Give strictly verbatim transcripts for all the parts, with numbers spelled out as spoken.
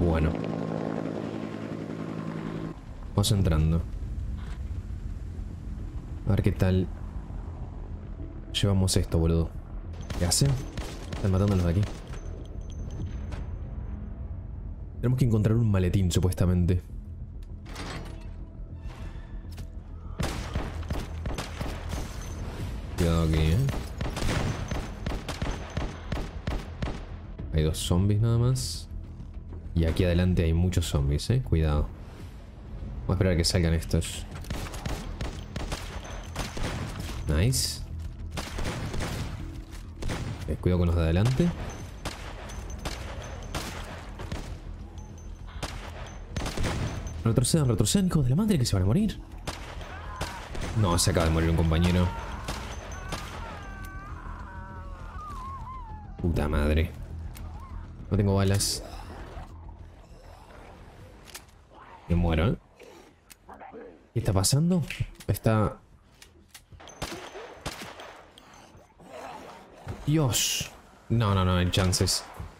Bueno. Vamos entrando. A ver qué tal llevamos esto, boludo. ¿Qué hacen? Están matando a los de aquí. Tenemos que encontrar un maletín, supuestamente. Cuidado aquí, eh. Hay dos zombies nada más. Y aquí adelante hay muchos zombies, eh. Cuidado. Vamos a esperar a que salgan estos. Nice. Eh, cuidado con los de adelante. Retrocedan, retrocedan, hijos de la madre, que se van a morir. No, se acaba de morir un compañero. Puta madre. No tengo balas. Me muero, ¿eh? ¿Qué está pasando? Está... Dios. No, no, no hay chances.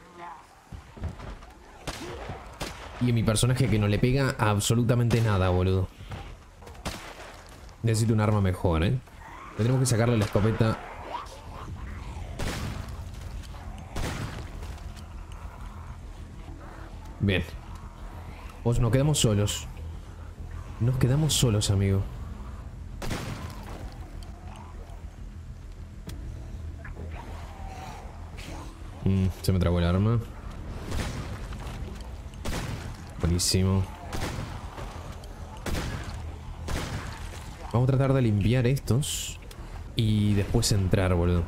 Y mi personaje que no le pega a absolutamente nada, boludo. Necesito un arma mejor, ¿eh? Tendremos que sacarle la escopeta. Bien. Pues nos quedamos solos. Nos quedamos solos, amigo. Mm, se me trabó el arma. Buenísimo. Vamos a tratar de limpiar estos. Y después entrar, boludo.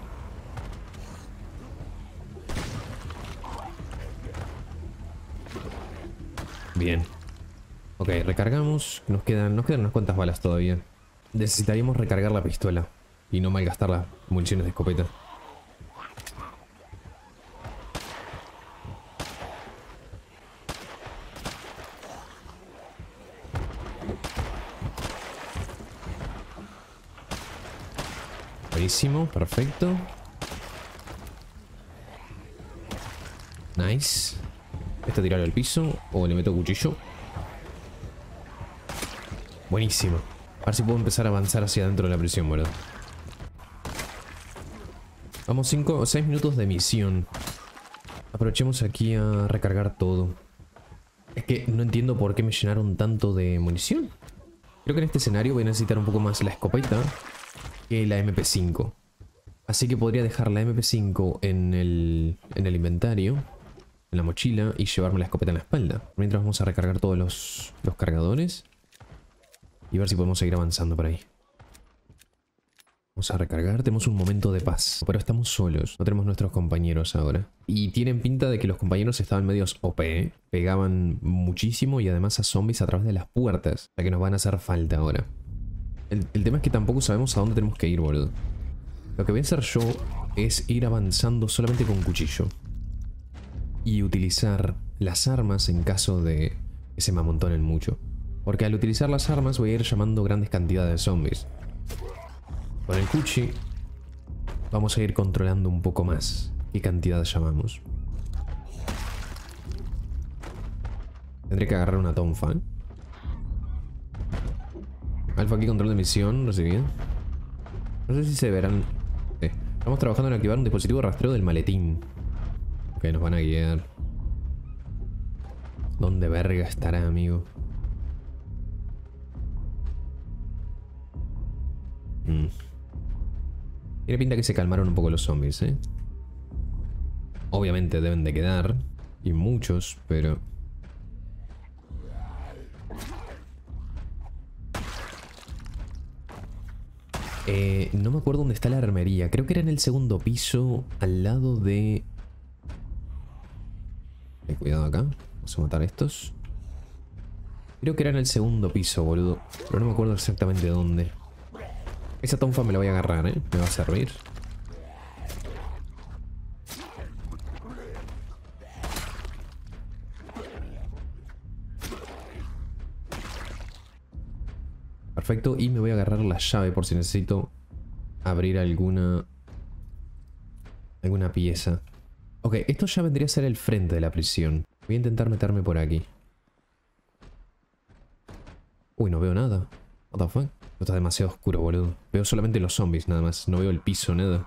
Bien. Ok, recargamos. Nos quedan, nos quedan unas cuantas balas todavía. Necesitaríamos recargar la pistola. Y no malgastar las municiones de escopeta. Buenísimo, perfecto. Nice. Este tirarlo al piso o le meto cuchillo. Buenísimo. A ver si puedo empezar a avanzar hacia adentro de la prisión, boludo. Vamos cinco o seis minutos de misión. Aprovechemos aquí a recargar todo. Es que no entiendo por qué me llenaron tanto de munición. Creo que en este escenario voy a necesitar un poco más la escopeta que la M P cinco. Así que podría dejar la M P cinco en el, en el inventario, en la mochila, y llevarme la escopeta en la espalda. Mientras vamos a recargar todos los, los cargadores. Y ver si podemos seguir avanzando por ahí. Vamos a recargar, tenemos un momento de paz. Pero estamos solos, no tenemos nuestros compañeros ahora. Y tienen pinta de que los compañeros estaban medios O P, ¿eh? Pegaban muchísimo y además a zombies a través de las puertas. O sea que nos van a hacer falta ahora. El, el tema es que tampoco sabemos a dónde tenemos que ir, boludo. Lo que voy a hacer yo es ir avanzando solamente con cuchillo. Y utilizar las armas en caso de que se me amontonen mucho. Porque al utilizar las armas voy a ir llamando grandes cantidades de zombies. Con el cuchi vamos a ir controlando un poco más qué cantidad llamamos. Tendré que agarrar una tonfa, ¿eh? Alfa aquí, control de misión, recibido. No sé si se verán. Sí. Estamos trabajando en activar un dispositivo de rastreo del maletín. Ok, nos van a guiar. ¿Dónde verga estará, amigo? Mm. Tiene pinta que se calmaron un poco los zombies, ¿eh? Obviamente deben de quedar. Y muchos, pero... Eh, no me acuerdo dónde está la armería. Creo que era en el segundo piso, al lado de... Eh, cuidado acá. Vamos a matar a estos. Creo que era en el segundo piso, boludo. Pero no me acuerdo exactamente dónde. Esa tonfa me la voy a agarrar, ¿eh? Me va a servir. Perfecto, y me voy a agarrar la llave por si necesito abrir alguna alguna pieza. Ok, esto ya vendría a ser el frente de la prisión. Voy a intentar meterme por aquí. Uy, no veo nada. What the fuck? Esto está demasiado oscuro, boludo. Veo solamente los zombies, nada más. No veo el piso, nada.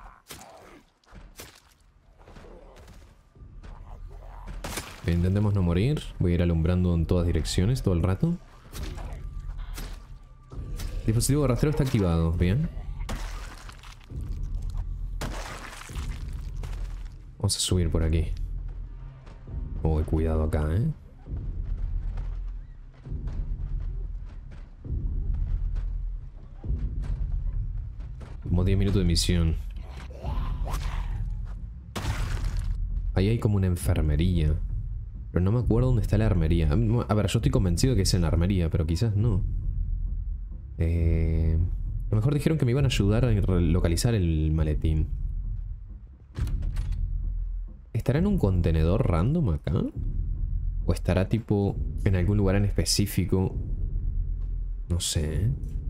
Bien, intentemos no morir. Voy a ir alumbrando en todas direcciones todo el rato. El dispositivo de rastreo está activado. Bien. Vamos a subir por aquí. Oh, cuidado acá, ¿eh? Como diez minutos de misión. Ahí hay como una enfermería. Pero no me acuerdo dónde está la armería. A ver, yo estoy convencido que es en la armería, pero quizás no. Eh, a lo mejor dijeron que me iban a ayudar a localizar el maletín. ¿Estará en un contenedor random acá? ¿O estará tipo en algún lugar en específico? No sé.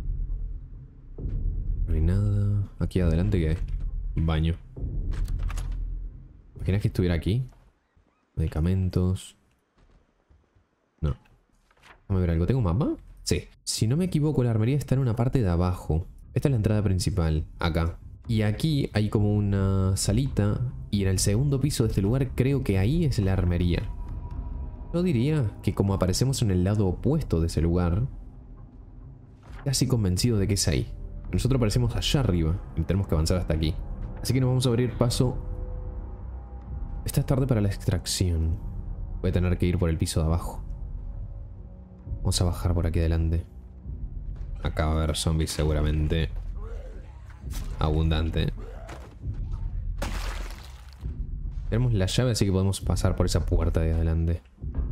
No hay nada. Aquí adelante, ¿qué hay? Baño. ¿Imaginas que estuviera aquí? Medicamentos. No. Déjame ver algo. ¿Tengo un mapa? Sí. Si no me equivoco, la armería está en una parte de abajo. Esta es la entrada principal. Acá. Y aquí hay como una salita. Y en el segundo piso de este lugar creo que ahí es la armería. Yo diría que como aparecemos en el lado opuesto de ese lugar, casi convencido de que es ahí. Nosotros aparecemos allá arriba y tenemos que avanzar hasta aquí. Así que nos vamos a abrir paso. Esta es tarde para la extracción. Voy a tener que ir por el piso de abajo. Vamos a bajar por aquí adelante. Acá va a haber zombies seguramente. Abundante. Tenemos la llave, así que podemos pasar por esa puerta de adelante.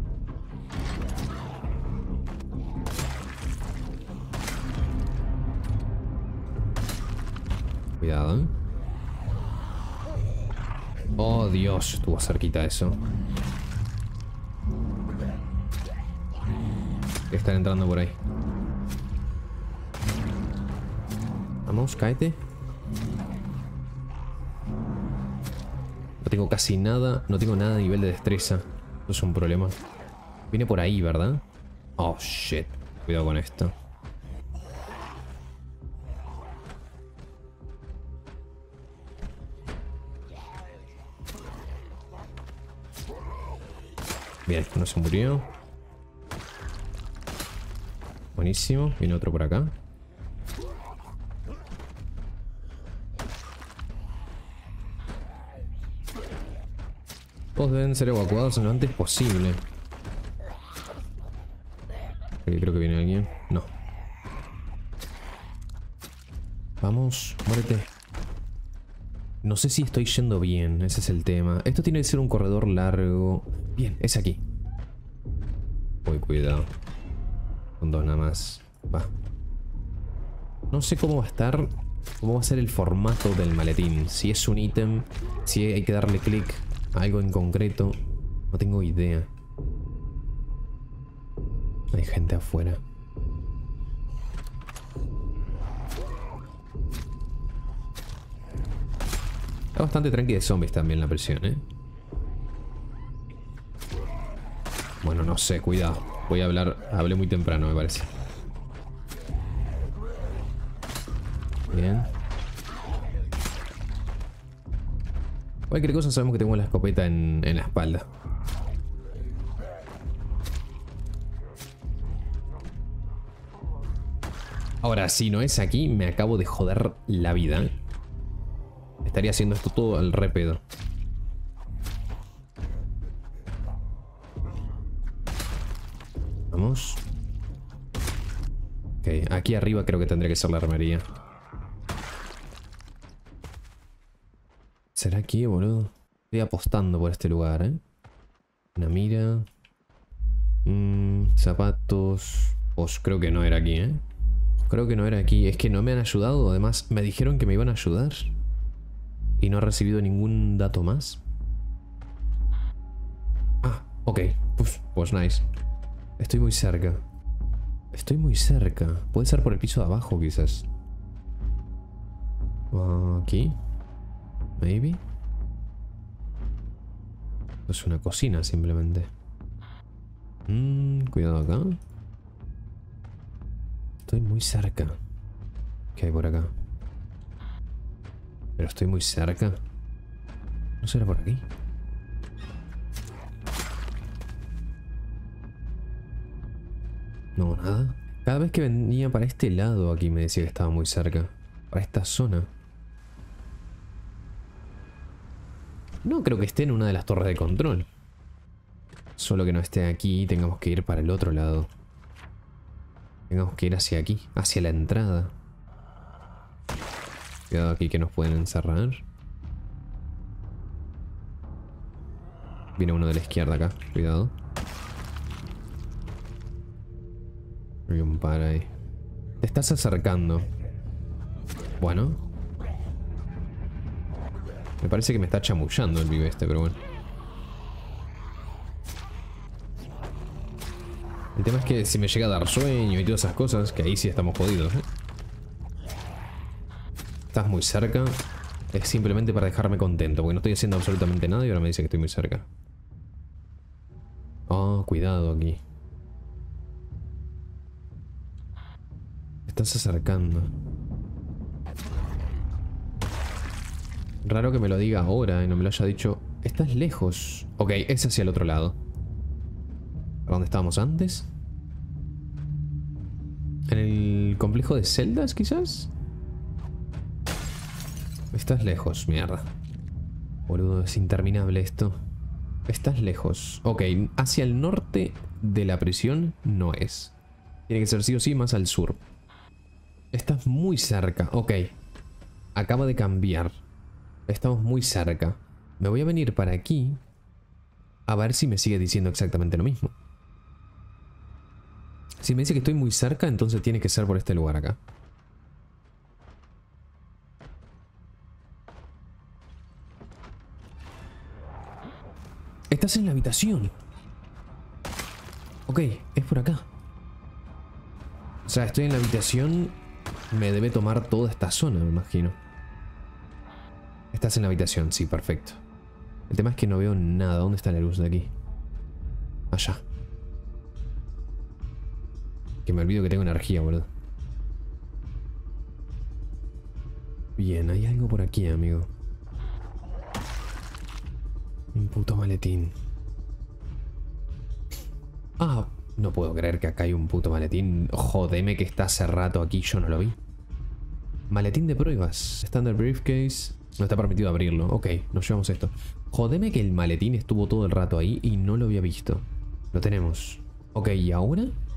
Cuidado, ¿eh? Oh, Dios, estuvo cerquita eso. Están entrando por ahí. Vamos, cáete. No tengo casi nada. No tengo nada a nivel de destreza. Eso es un problema. Viene por ahí, ¿verdad? Oh, shit. Cuidado con esto. Bien, uno se murió. Buenísimo. Viene otro por acá. Todos deben ser evacuados lo antes posible. Creo que viene alguien. No. Vamos, muérete. No sé si estoy yendo bien, ese es el tema. Esto tiene que ser un corredor largo. Bien, es aquí. Uy, cuidado. Con dos nada más. Va. No sé cómo va a estar. Cómo va a ser el formato del maletín. Si es un ítem. Si hay que darle clic a algo en concreto. No tengo idea. Hay gente afuera. Está bastante tranqui de zombies también la presión, ¿eh? Bueno, no sé, cuidado. Voy a hablar... Hablé muy temprano, me parece. Bien. Cualquier cosa sabemos que tengo la escopeta en, en la espalda. Ahora, si no es aquí, me acabo de joder la vida, ¿eh? Estaría haciendo esto todo al re pedo. Vamos. Ok, aquí arriba creo que tendría que ser la armería. ¿Será aquí, boludo? Estoy apostando por este lugar, ¿eh? Una mira. Mm, zapatos. Pues creo que no era aquí, ¿eh? Creo que no era aquí. Es que no me han ayudado. Además, me dijeron que me iban a ayudar. Y no he recibido ningún dato más. Ah, ok. Pues, pues nice. Estoy muy cerca. Estoy muy cerca. Puede ser por el piso de abajo, quizás. Uh, aquí. Maybe. Es una cocina, simplemente. Mm, cuidado acá. Estoy muy cerca. ¿Qué hay por acá? Pero estoy muy cerca. ¿No será por aquí? No, nada. Cada vez que venía para este lado aquí me decía que estaba muy cerca. Para esta zona. No creo que esté en una de las torres de control. Solo que no esté aquí y tengamos que ir para el otro lado. Tengamos que ir hacia aquí, hacia la entrada. Cuidado aquí que nos pueden encerrar. Viene uno de la izquierda acá, cuidado. Hay un par ahí. Te estás acercando. Bueno. Me parece que me está chamullando el pibe este, pero bueno. El tema es que si me llega a dar sueño y todas esas cosas, que ahí sí estamos jodidos, ¿eh? Estás muy cerca. Es simplemente para dejarme contento, porque no estoy haciendo absolutamente nada y ahora me dice que estoy muy cerca. Oh, cuidado aquí. Te estás acercando. Raro que me lo diga ahora y no me lo haya dicho. Estás lejos. Ok, es hacia el otro lado. ¿Para dónde estábamos antes? ¿En el complejo de celdas, quizás? Estás lejos, mierda. Boludo, es interminable esto. Estás lejos. Ok, hacia el norte de la prisión no es. Tiene que ser sí o sí más al sur. Estás muy cerca. Ok. Acaba de cambiar. Estamos muy cerca. Me voy a venir para aquí. A ver si me sigue diciendo exactamente lo mismo. Si me dice que estoy muy cerca, entonces tiene que ser por este lugar acá. Estás en la habitación. Ok, es por acá. O sea, estoy en la habitación. Me debe tomar toda esta zona, me imagino. Estás en la habitación, sí, perfecto. El tema es que no veo nada. ¿Dónde está la luz de aquí? Allá. Que me olvido que tengo energía, boludo. Bien, hay algo por aquí, amigo. Un puto maletín. Ah, no puedo creer que acá hay un puto maletín. Jodeme que está hace rato aquí, yo no lo vi. Maletín de pruebas. Standard briefcase. No está permitido abrirlo. Ok, nos llevamos esto. Jodeme que el maletín estuvo todo el rato ahí y no lo había visto. Lo tenemos. Ok, ¿y ahora?